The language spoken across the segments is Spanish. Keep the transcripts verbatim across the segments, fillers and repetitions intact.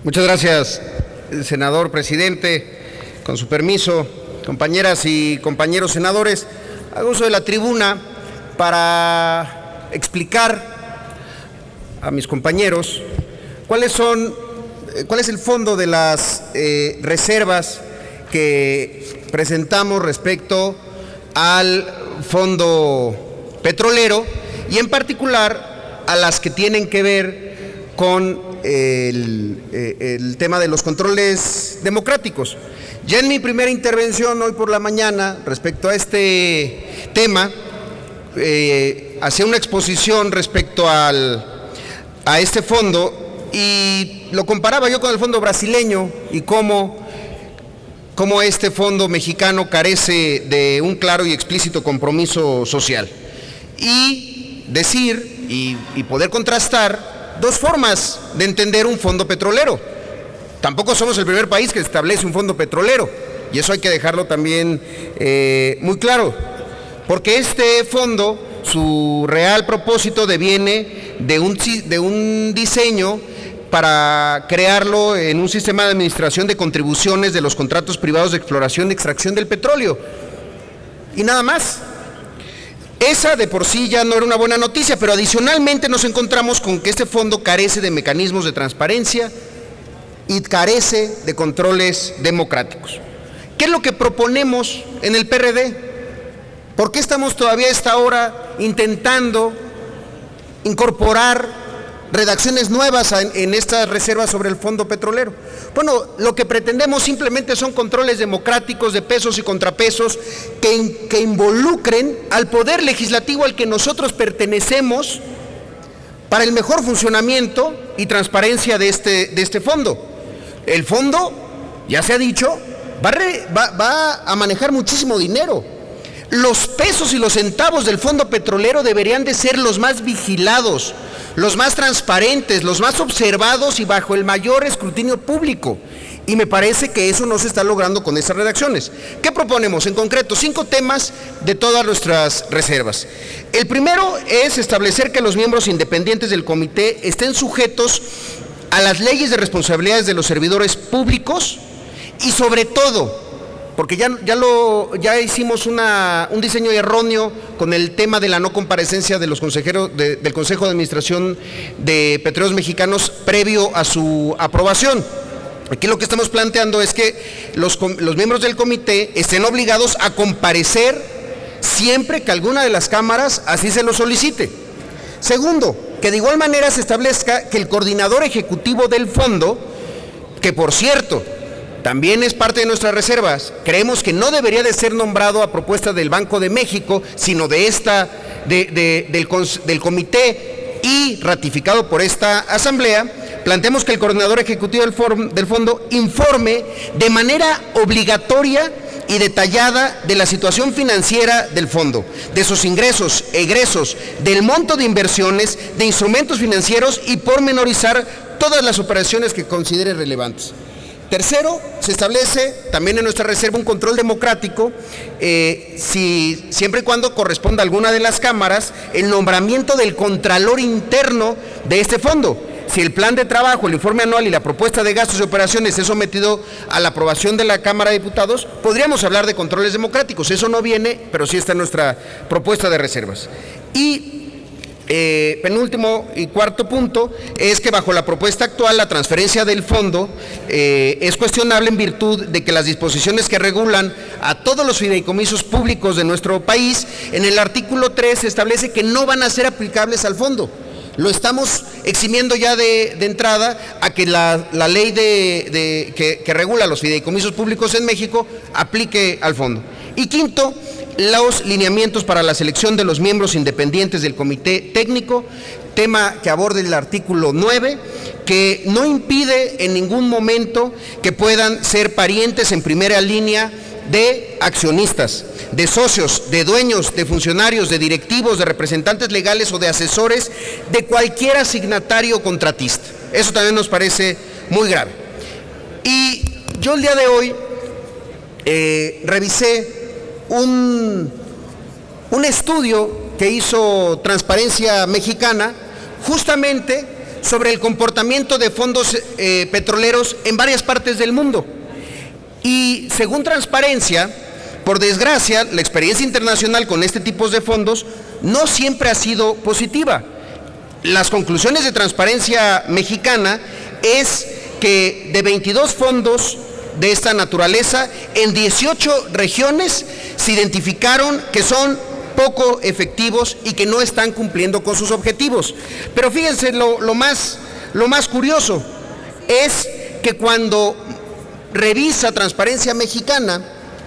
Muchas gracias, senador presidente. Con su permiso, compañeras y compañeros senadores, hago uso de la tribuna para explicar a mis compañeros cuáles son, cuál es el fondo de las eh, reservas que presentamos respecto al fondo petrolero y en particular a las que tienen que ver con el, el tema de los controles democráticos. Ya en mi primera intervención hoy por la mañana respecto a este tema, eh, hacía una exposición respecto al, a este fondo y lo comparaba yo con el fondo brasileño y cómo, cómo este fondo mexicano carece de un claro y explícito compromiso social. Y decir y, y poder contrastar dos formas de entender un fondo petrolero. Tampoco somos el primer país que establece un fondo petrolero, y eso hay que dejarlo también eh, muy claro, porque este fondo, su real propósito deviene de un, de un diseño para crearlo en un sistema de administración de contribuciones de los contratos privados de exploración y extracción del petróleo, y nada más. Esa de por sí ya no era una buena noticia, pero adicionalmente nos encontramos con que este fondo carece de mecanismos de transparencia y carece de controles democráticos. ¿Qué es lo que proponemos en el P R D? ¿Por qué estamos todavía a esta hora intentando incorporar redacciones nuevas en, en estas reservas sobre el fondo petrolero? Bueno, lo que pretendemos simplemente son controles democráticos de pesos y contrapesos que, que involucren al poder legislativo al que nosotros pertenecemos para el mejor funcionamiento y transparencia de este, de este fondo. El fondo, ya se ha dicho, va a, re, va, va a manejar muchísimo dinero. Los pesos y los centavos del fondo petrolero deberían de ser los más vigilados, los más transparentes, los más observados y bajo el mayor escrutinio público. Y me parece que eso no se está logrando con estas redacciones. ¿Qué proponemos? En concreto, cinco temas de todas nuestras reservas. El primero es establecer que los miembros independientes del comité estén sujetos a las leyes de responsabilidades de los servidores públicos y sobre todo, porque ya, ya, lo, ya hicimos una, un diseño erróneo con el tema de la no comparecencia de los consejeros de, del Consejo de Administración de Petróleos Mexicanos previo a su aprobación. Aquí lo que estamos planteando es que los, los miembros del comité estén obligados a comparecer siempre que alguna de las cámaras así se lo solicite. Segundo, que de igual manera se establezca que el coordinador ejecutivo del fondo, que por cierto, también es parte de nuestras reservas, creemos que no debería de ser nombrado a propuesta del Banco de México, sino de esta, de, de, del, del comité y ratificado por esta asamblea. Planteamos que el coordinador ejecutivo del, forum, del fondo informe de manera obligatoria y detallada de la situación financiera del fondo, de sus ingresos, egresos, del monto de inversiones, de instrumentos financieros y pormenorizar todas las operaciones que considere relevantes. Tercero, se establece también en nuestra reserva un control democrático, eh, si, siempre y cuando corresponda a alguna de las cámaras, el nombramiento del contralor interno de este fondo. Si el plan de trabajo, el informe anual y la propuesta de gastos y operaciones es sometido a la aprobación de la Cámara de Diputados, podríamos hablar de controles democráticos. Eso no viene, pero sí está en nuestra propuesta de reservas. Y Eh, penúltimo y cuarto punto es que bajo la propuesta actual la transferencia del fondo eh, es cuestionable en virtud de que las disposiciones que regulan a todos los fideicomisos públicos de nuestro país, en el artículo tres se establece que no van a ser aplicables al fondo. Lo estamos eximiendo ya de, de entrada a que la, la ley de, de, que, que regula los fideicomisos públicos en México aplique al fondo. Y quinto, los lineamientos para la selección de los miembros independientes del comité técnico, tema que aborda el artículo nueve, que no impide en ningún momento que puedan ser parientes en primera línea de accionistas, de socios, de dueños, de funcionarios, de directivos, de representantes legales o de asesores de cualquier asignatario o contratista. Eso también nos parece muy grave. Y yo el día de hoy eh, revisé Un, un estudio que hizo Transparencia Mexicana justamente sobre el comportamiento de fondos eh, petroleros en varias partes del mundo. Y según Transparencia, por desgracia, la experiencia internacional con este tipo de fondos no siempre ha sido positiva. Las conclusiones de Transparencia Mexicana es que de veintidós fondos de esta naturaleza, en dieciocho regiones se identificaron que son poco efectivos y que no están cumpliendo con sus objetivos. Pero fíjense, lo, lo, más, lo más curioso es que cuando revisa Transparencia Mexicana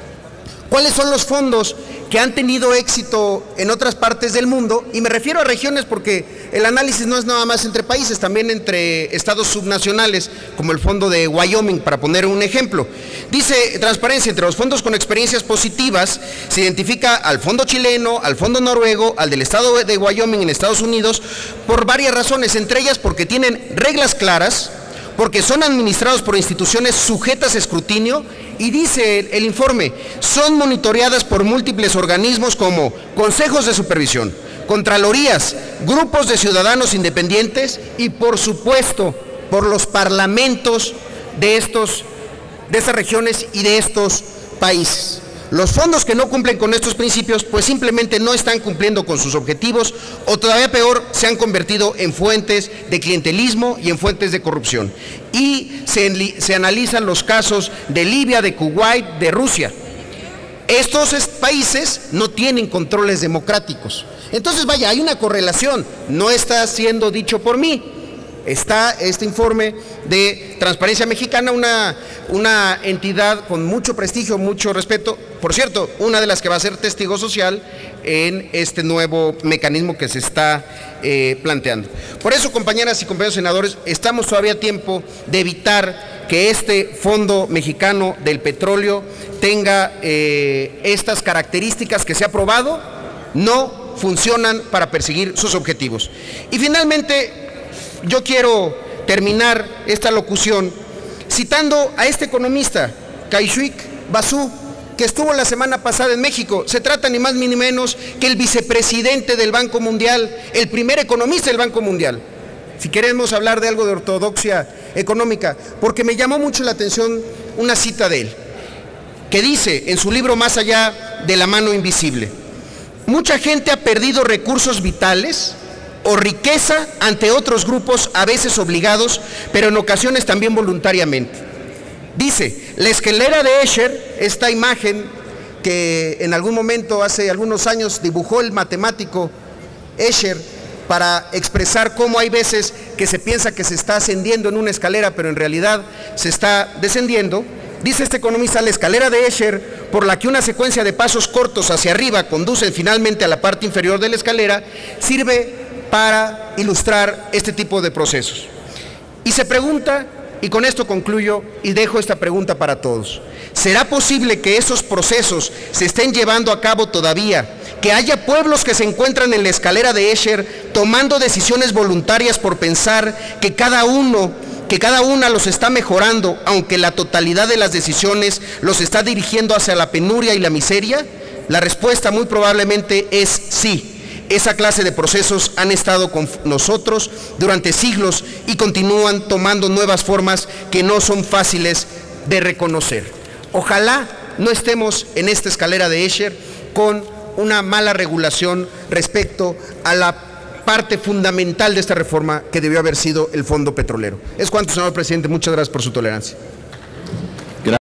cuáles son los fondos que han tenido éxito en otras partes del mundo, y me refiero a regiones porque el análisis no es nada más entre países, también entre estados subnacionales, como el fondo de Wyoming, para poner un ejemplo. Dice Transparencia, entre los fondos con experiencias positivas, se identifica al fondo chileno, al fondo noruego, al del estado de Wyoming en Estados Unidos, por varias razones, entre ellas porque tienen reglas claras, porque son administrados por instituciones sujetas a escrutinio, y dice el, el informe, son monitoreadas por múltiples organismos como consejos de supervisión, contralorías, grupos de ciudadanos independientes y por supuesto por los parlamentos de, estos, de estas regiones y de estos países. Los fondos que no cumplen con estos principios pues simplemente no están cumpliendo con sus objetivos, o todavía peor, se han convertido en fuentes de clientelismo y en fuentes de corrupción. Y se, se analizan los casos de Libia, de Kuwait, de Rusia. Estos países no tienen controles democráticos. Entonces, vaya, hay una correlación, no está siendo dicho por mí. Está este informe de Transparencia Mexicana, una, una entidad con mucho prestigio, mucho respeto, por cierto, una de las que va a ser testigo social en este nuevo mecanismo que se está eh, planteando. Por eso, compañeras y compañeros senadores, estamos todavía a tiempo de evitar que este Fondo Mexicano del Petróleo tenga eh, estas características que se ha probado, no funcionan para perseguir sus objetivos. Y finalmente, yo quiero terminar esta locución citando a este economista, Kaixuik Basu, que estuvo la semana pasada en México. Se trata ni más ni menos que el vicepresidente del Banco Mundial, el primer economista del Banco Mundial. Si queremos hablar de algo de ortodoxia económica, porque me llamó mucho la atención una cita de él, que dice en su libro Más allá de la mano invisible: mucha gente ha perdido recursos vitales o riqueza ante otros grupos, a veces obligados, pero en ocasiones también voluntariamente. Dice, la escalera de Escher, esta imagen que en algún momento, hace algunos años, dibujó el matemático Escher para expresar cómo hay veces que se piensa que se está ascendiendo en una escalera, pero en realidad se está descendiendo. Dice este economista, la escalera de Escher, por la que una secuencia de pasos cortos hacia arriba conducen finalmente a la parte inferior de la escalera, sirve para ilustrar este tipo de procesos. Y se pregunta, y con esto concluyo y dejo esta pregunta para todos: ¿será posible que esos procesos se estén llevando a cabo todavía? Que haya pueblos que se encuentran en la escalera de Escher tomando decisiones voluntarias por pensar que cada uno, que cada una los está mejorando, aunque la totalidad de las decisiones los está dirigiendo hacia la penuria y la miseria. La respuesta muy probablemente es sí. Esa clase de procesos han estado con nosotros durante siglos y continúan tomando nuevas formas que no son fáciles de reconocer. Ojalá no estemos en esta escalera de Escher con una mala regulación respecto a la parte fundamental de esta reforma que debió haber sido el Fondo Petrolero. Es cuanto, señor presidente. Muchas gracias por su tolerancia.